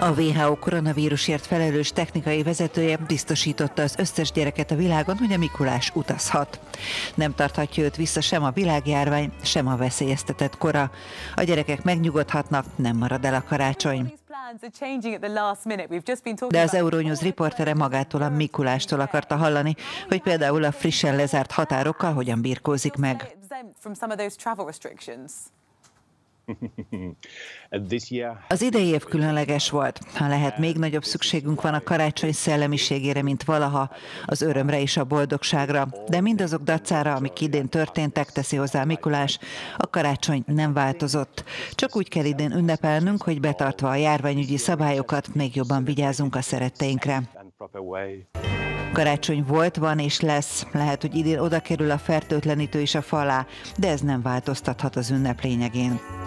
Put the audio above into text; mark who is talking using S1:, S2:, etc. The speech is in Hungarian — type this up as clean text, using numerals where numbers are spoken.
S1: A WHO koronavírusért felelős technikai vezetője biztosította az összes gyereket a világon, hogy a Mikulás utazhat. Nem tarthatja őt vissza sem a világjárvány, sem a veszélyeztetett kora. A gyerekek megnyugodhatnak, nem marad el a karácsony. De az Euronews riportere magától, a Mikulástól akarta hallani, hogy például a frissen lezárt határokkal hogyan birkózik meg. Az idei év különleges volt. Ha lehet, még nagyobb szükségünk van a karácsony szellemiségére, mint valaha, az örömre és a boldogságra. De mindazok dacára, amik idén történtek, teszi hozzá Mikulás, a karácsony nem változott. Csak úgy kell idén ünnepelnünk, hogy betartva a járványügyi szabályokat még jobban vigyázunk a szeretteinkre. Karácsony volt, van és lesz. Lehet, hogy idén oda kerül a fertőtlenítő is a fa alá, de ez nem változtathat az ünnep lényegén.